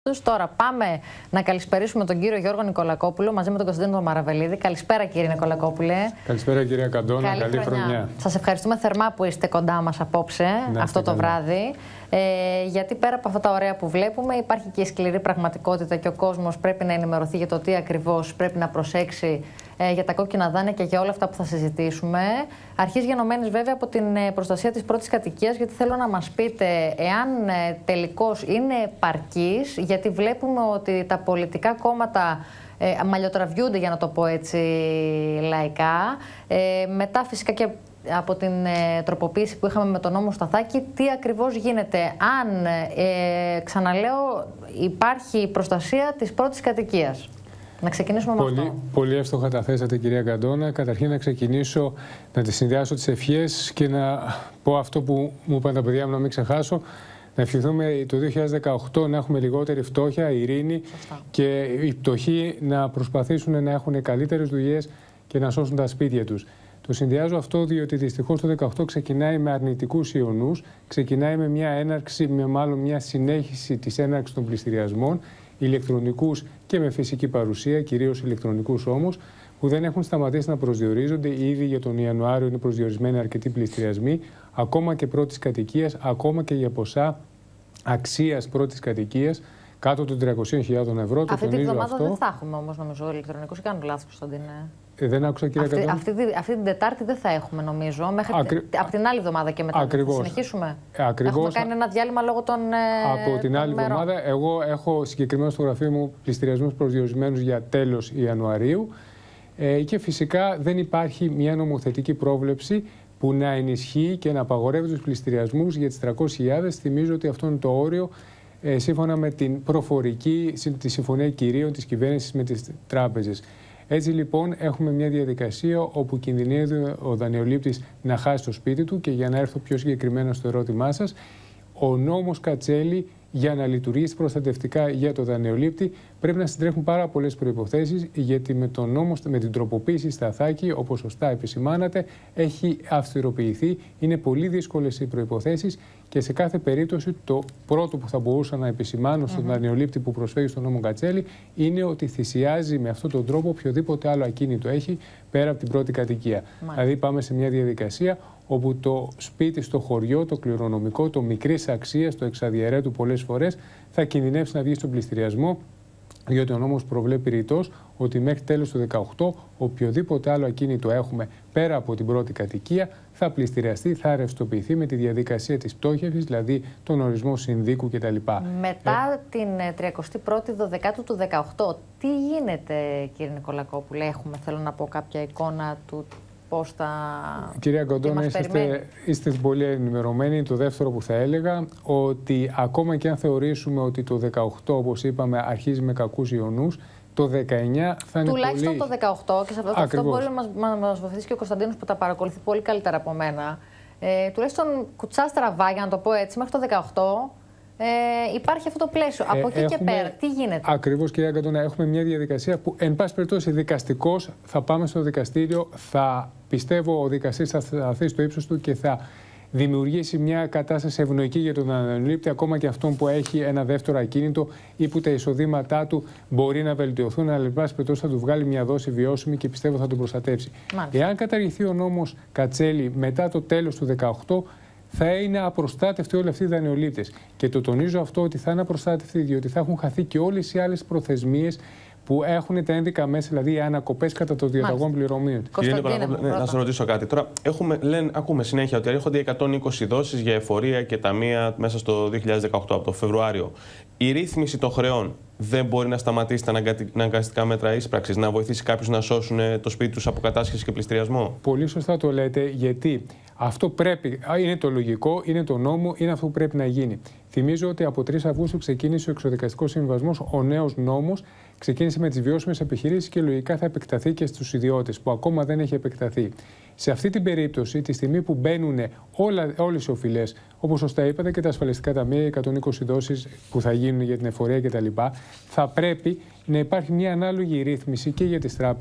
Τώρα πάμε να καλησπερίσουμε τον κύριο Γιώργο Νικολακόπουλο μαζί με τον Κωνσταντίνο Μαραβελίδη. Καλησπέρα κύριε Νικολακόπουλε. Καλησπέρα κυρία Καντώνα, καλή χρονιά. Σας ευχαριστούμε θερμά που είστε κοντά μας απόψε, αυτό το βράδυ. Γιατί πέρα από αυτά τα ωραία που βλέπουμε υπάρχει και η σκληρή πραγματικότητα και ο κόσμος πρέπει να ενημερωθεί για το τι ακριβώς πρέπει να προσέξει για τα κόκκινα δάνεια και για όλα αυτά που θα συζητήσουμε. Αρχής γενομένης βέβαια από την προστασία της πρώτης κατοικίας, γιατί θέλω να μας πείτε εάν τελικώς είναι επαρκής, γιατί βλέπουμε ότι τα πολιτικά κόμματα μαλλιοτραβιούνται, για να το πω έτσι λαϊκά. Μετά φυσικά και από την τροποποίηση που είχαμε με τον νόμο Σταθάκη, τι ακριβώς γίνεται, αν, ξαναλέω, υπάρχει προστασία της πρώτης κατοικίας. Να ξεκινήσουμε με αυτό. Πολύ εύστοχα τα θέσατε κυρία Καντώνα. Καταρχήν να ξεκινήσω να τη συνδυάσω τις ευχές και να πω αυτό που μου είπαν τα παιδιά μου, να μην ξεχάσω. Να ευχηθούμε το 2018 να έχουμε λιγότερη φτώχεια, ειρήνη. Σωστά. Και οι πτωχοί να προσπαθήσουν να έχουν καλύτερες δουλειές και να σώσουν τα σπίτια τους. Το συνδυάζω αυτό διότι δυστυχώς το 2018 ξεκινάει με αρνητικούς ιονούς, ξεκινάει με μια έναρξη, μάλλον μια συνέχιση της έναρξης των πληστηριασμών, ηλεκτρονικούς και με φυσική παρουσία, κυρίως ηλεκτρονικούς όμως, που δεν έχουν σταματήσει να προσδιορίζονται. Ήδη για τον Ιανουάριο είναι προσδιορισμένοι αρκετοί πληστηριασμοί, ακόμα και πρώτης κατοικίας, ακόμα και για ποσά αξίας πρώτης κατοικίας, κάτω των 300.000 ευρώ. Αυτή τη βδομάδα δεν θα έχουμε όμως, νομίζω, ηλεκτρονικούς, ή κάνω λάθος, Κωνσταντίνε? Δεν άκουσα, κύριε Καντώνα. Αυτή την Τετάρτη δεν θα έχουμε, νομίζω. Από την άλλη εβδομάδα και μετά. Ακριβώς. Θα συνεχίσουμε. Ακριβώς. Έχουμε κάνει ένα διάλειμμα λόγω των. Από την άλλη εβδομάδα, εγώ έχω συγκεκριμένα στο γραφείο μου πληστηριασμούς προσδιορισμένους για τέλος Ιανουαρίου. Και φυσικά δεν υπάρχει μια νομοθετική πρόβλεψη που να ενισχύει και να απαγορεύει τους πληστηριασμούς για τις 300.000. Θυμίζω ότι αυτό είναι το όριο σύμφωνα με την προφορική, τη συμφωνία κυρίων της κυβέρνησης με τις τράπεζες. Έτσι λοιπόν έχουμε μια διαδικασία όπου κινδυνεύει ο δανειολήπτης να χάσει το σπίτι του, και για να έρθω πιο συγκεκριμένα στο ερώτημά σας, ο νόμος Κατσέλη για να λειτουργήσει προστατευτικά για το δανειολήπτη πρέπει να συντρέχουν πάρα πολλές προϋποθέσεις, γιατί με τον νόμο, με την τροποποίηση Σταθάκη, όπως σωστά επισημάνατε, έχει αυστηροποιηθεί. Είναι πολύ δύσκολες οι προϋποθέσεις και σε κάθε περίπτωση το πρώτο που θα μπορούσα να επισημάνω στον δανειολήπτη που προσφέρει στον νόμο Κατσέλη είναι ότι θυσιάζει με αυτόν τον τρόπο οποιοδήποτε άλλο ακίνητο έχει πέρα από την πρώτη κατοικία. Δηλαδή πάμε σε μια διαδικασία όπου το σπίτι στο χωριό, το κληρονομικό, το μικρής αξίας, το εξαδιαιρέτου πολλές φορές, θα κινδυνεύσει να βγει στον πληστηριασμό, διότι ο νόμος προβλέπει ρητός ότι μέχρι τέλος του 2018 οποιοδήποτε άλλο ακίνητο έχουμε πέρα από την πρώτη κατοικία θα πληστηριαστεί, θα ρευστοποιηθεί με τη διαδικασία της πτώχευσης, δηλαδή τον ορισμό συνδίκου κτλ. Μετά την 31η Δωδεκάτου του 2018, τι γίνεται, κύριε Νικολακόπουλε? Έχουμε, θέλω να πω, κάποια εικόνα του πώς θα. Κυρία Καντώνα, είστε πολύ ενημερωμένοι. Το δεύτερο που θα έλεγα, ότι ακόμα και αν θεωρήσουμε ότι το 18, όπως είπαμε, αρχίζει με κακούς ιονούς, το 19 θα είναι τουλάχιστον πολύ. Το 18, και σε αυτό μπορεί να μας βοηθήσει και ο Κωνσταντίνος που τα παρακολουθεί πολύ καλύτερα από μένα. Τουλάχιστον κουτσά στραβά, για να το πω έτσι, μέχρι το 18. Υπάρχει αυτό το πλαίσιο. Από εκεί και πέρα, τι γίνεται? Ακριβώς, κυρία Καντώνα, έχουμε μια διαδικασία που, εν πάση περιπτώσει, δικαστικώς θα πάμε στο δικαστήριο. Θα πιστεύω ο δικαστής θα σταθεί στο ύψος του και θα δημιουργήσει μια κατάσταση ευνοϊκή για τον δανειολήπτη, ακόμα και αυτόν που έχει ένα δεύτερο ακίνητο ή που τα εισοδήματά του μπορεί να βελτιωθούν, αλλά εν πάση περιπτώσει θα του βγάλει μια δόση βιώσιμη και πιστεύω θα τον προστατεύσει. Εάν καταργηθεί ο νόμος Κατσέλη μετά το τέλος του 2018, θα είναι απροστάτευτοι όλοι αυτοί οι δανειολήπτες. Και το τονίζω αυτό, ότι θα είναι απροστάτευτοι, διότι θα έχουν χαθεί και όλες οι άλλες προθεσμίες που έχουν τα ένδικα μέσα, δηλαδή οι ανακοπές κατά των διαταγών πληρωμίων. Κύριε Νικολακόπουλε, να σας ρωτήσω κάτι. Τώρα, ακούμε συνέχεια ότι έρχονται 120 δόσεις για εφορία και ταμεία μέσα στο 2018, από το Φεβρουάριο. Η ρύθμιση των χρεών δεν μπορεί να σταματήσει τα αναγκαστικά μέτρα ίσπραξης, να βοηθήσει κάποιους να σώσουν το σπίτι τους από κατάσχεση και πληστηριασμό? Πολύ σωστά το λέτε, γιατί αυτό πρέπει, είναι το λογικό, είναι το νόμο, είναι αυτό που πρέπει να γίνει. Θυμίζω ότι από 3 Αυγούστου ξεκίνησε ο εξοδικαστικός συμβιβασμός, ο νέος νόμος. Ξεκίνησε με τις βιώσιμες επιχειρήσεις και λογικά θα επεκταθεί και στους ιδιώτες, που ακόμα δεν έχει επεκταθεί. Σε αυτή την περίπτωση, τη στιγμή που μπαίνουν όλες οι οφειλές, όπως σωστά είπατε, και τα ασφαλιστικά ταμεία, 120 δόσεις που θα γίνουν για την εφορία κτλ., θα πρέπει να υπάρχει μια ανάλογη ρύθμιση και για τις τράπεζες,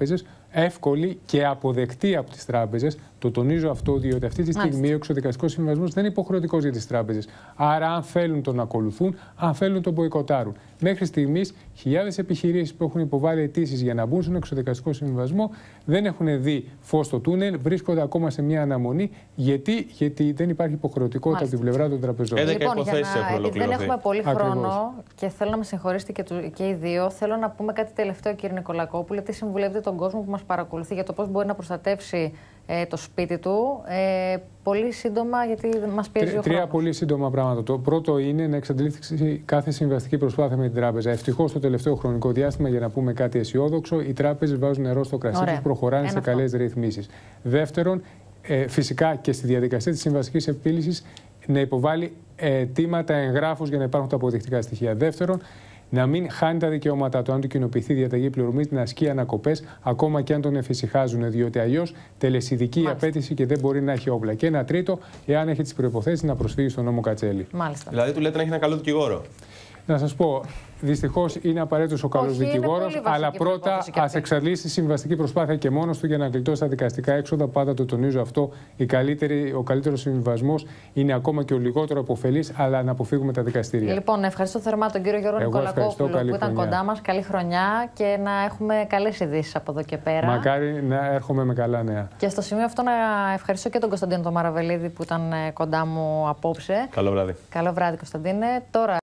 εύκολη και αποδεκτή από τις τράπεζες. Το τονίζω αυτό, διότι αυτή τη στιγμή ο εξωδικαστικός συμβιβασμός δεν είναι υποχρεωτικός για τις τράπεζες. Άρα, αν θέλουν τον ακολουθούν, αν θέλουν τον μποϊκοτάρουν. Μέχρι στιγμής, χιλιάδες επιχειρήσεις που έχουν υποβάλει αιτήσεις για να μπουν στον εξωδικαστικό συμβιβασμό δεν έχουν δει φως στο τούνελ, βρίσκονται ακόμα σε μια αναμονή. Γιατί δεν υπάρχει υποχρεωτικότητα από την πλευρά των τραπεζών. Λοιπόν, δεν έχουμε πολύ χρόνο και θέλω να με συγχωρήσετε και οι δύο. Θέλω να πούμε κάτι τελευταίο, κύριε Νικολακόπουλε. Τι συμβουλεύετε τον κόσμο που μας παρακολουθεί για το πώς μπορεί να προστατεύσει το σπίτι του. Πολύ σύντομα, γιατί μας πιέζει ο χρόνος. Τρία πολύ σύντομα πράγματα. Το πρώτο είναι να εξαντλήσει κάθε συμβαστική προσπάθεια με την τράπεζα. Ευτυχώς, το τελευταίο χρονικό διάστημα, για να πούμε κάτι αισιόδοξο, οι τράπεζες βάζουν νερό στο κρασί τους, προχωράνε σε καλές ρυθμίσεις. Δεύτερον, φυσικά και στη διαδικασία της συμβαστικής επίλυσης να υποβάλει αιτήματα εγγράφους για να υπάρχουν τα αποδεικτικά στοιχεία. Δεύτερον, να μην χάνει τα δικαιώματά του. Αν του κοινοποιηθεί διαταγή πληρωμής, να ασκεί ανακοπές, ακόμα και αν τον εφησυχάζουν, διότι αλλιώς τελεσιδική η απέτηση και δεν μπορεί να έχει όπλα. Και ένα τρίτο, εάν έχει τις προϋποθέσεις, να προσφύγει στον νόμο Κατσέλη. Μάλιστα. Δηλαδή, του λέτε να έχει ένα καλό δικηγόρο. Να σας πω, δυστυχώς είναι απαραίτητος ο καλός δικηγόρος, αλλά πρώτα ας εξαντλήσει τη συμβαστική προσπάθεια και μόνος του για να γλιτώσει τα δικαστικά έξοδα. Πάντα το τονίζω αυτό. Ο καλύτερος συμβιβασμός είναι ακόμα και ο λιγότερο αποφελής, αλλά να αποφύγουμε τα δικαστήρια. Λοιπόν, ευχαριστώ θερμά τον κύριο Γιώργο Νικολακόπουλο που ήταν κοντά μας. Καλή χρονιά και να έχουμε καλές ειδήσεις από εδώ και πέρα. Μακάρι να έρχομαι με καλά νέα. Και στο σημείο αυτό να ευχαριστώ και τον Κωνσταντίνο τον Μαραβελίδη που ήταν κοντά μου απόψε. Καλό βράδυ. Καλό βράδυ, Κωνσταντίνε. Τώρα